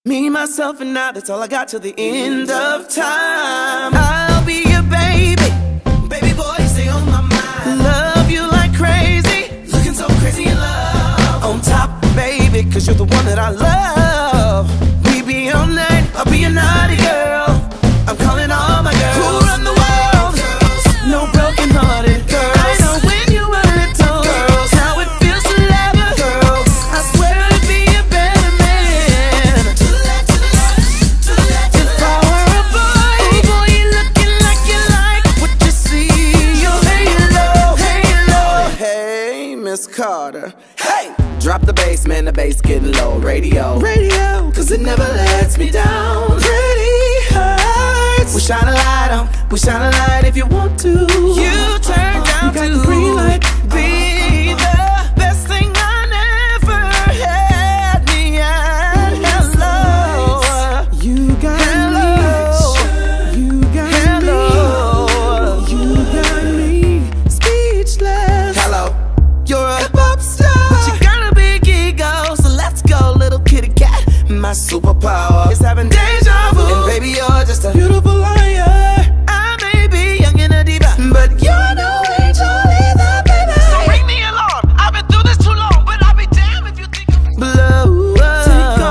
Me, myself, and I, that's all I got till the end of time. I'll be your baby, baby boy, stay on my mind. Love you like crazy, looking so crazy in love. On top, baby, cause you're the one that I love. We be all night, I'll be a naughty girl. I'm calling all my girls who run the world, no broken hearted girls. I know when you were little girls, how it feels to love a girl. I swear I'd be a better man. To the left, to the left, to the left. If I were a boy, oh boy, you're looking like you like what you see. Your halo, halo. Hey, Miss Carter. Hey, drop the bass, man, the bass getting low. Radio, radio, cause it never lets me down. Pretty hurts. We shine a light on, we shine a light if you want to. You turn down to the green light. Be the best thing I never had me at. Hello, you got me. You got me. You got me speechless. Hello, you're a pop star, but you got a big ego. So let's go, little kitty cat. My superpower is having deja vu, and baby, you're just a beautiful liar. I may be young and a diva, but you're no angel either, baby. So ring the alarm. I've been through this too long, but I'll be damned if you think I'm blow up. Take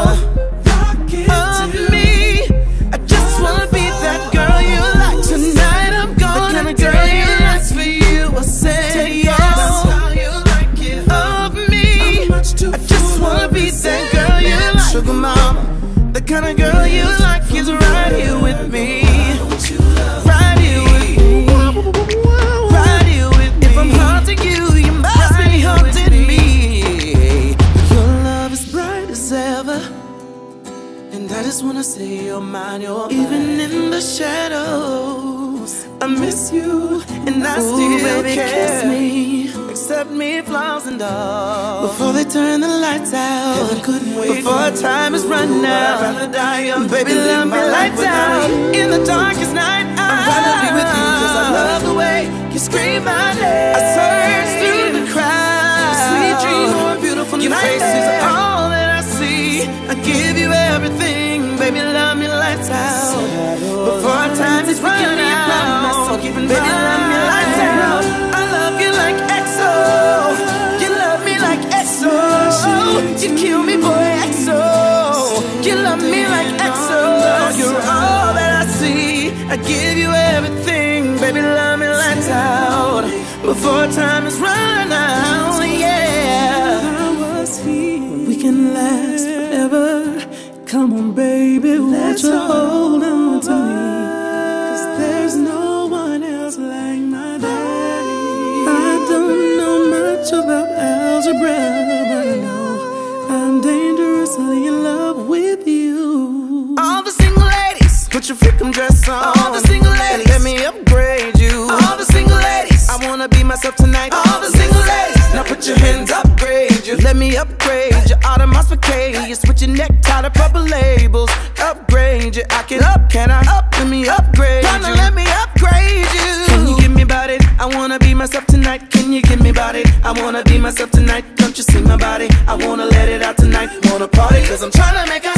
all of me. I just wanna be that girl you like. Tonight I'm gonna the girl you like. For you, I say yes. That's how you like it. Of me, I just wanna be that girl you like. Sugar mama, the kind of girl you like is right here with me. Right here with me. Right here with me. If I'm haunting you, you must be haunting me. Your love is bright as ever, and I just wanna say you're mine. You're even in the shadows. I miss you, and I still care. Kiss me, accept me, flaws and all. Before they turn the lights out, heaven couldn't wait. Before time is run out, I'd rather die young, baby, let me lights out. In the darkest night, I'd rather be with you, cause I love the way you scream my name. I search through the crowd, sweet dream, more beautiful your face is all that I see. I give you everything, baby, love me lights out. Before time is run out, baby, love me lights out. I love you like EXO, you love me like EXO. You kill me, boy, EXO. You love me like EXO. You're all that I see. I give you everything, baby, love me lights out. Before time is run out, yeah. We can last forever. Come on, baby, won't you hold on to me? Cause there's no one else like my daddy. I don't know much about algebra, but I know I'm dangerously in love with you. All the single ladies, put your freakum dress on. All the single ladies, and let me upgrade you. All the single ladies, I wanna be myself tonight. All the single ladies, now put your hands up, upgrade you. Let me upgrade you. Audemars Piguet, you switch your necktie to purple labels. Upgrade you, I can up, can I up? Let me upgrade you. Let me upgrade you. Can you give me about it? I wanna be myself tonight. Can you give me about it? I wanna be myself tonight. Don't you see my body? I wanna let it out tonight. Wanna party, cause I'm tryna make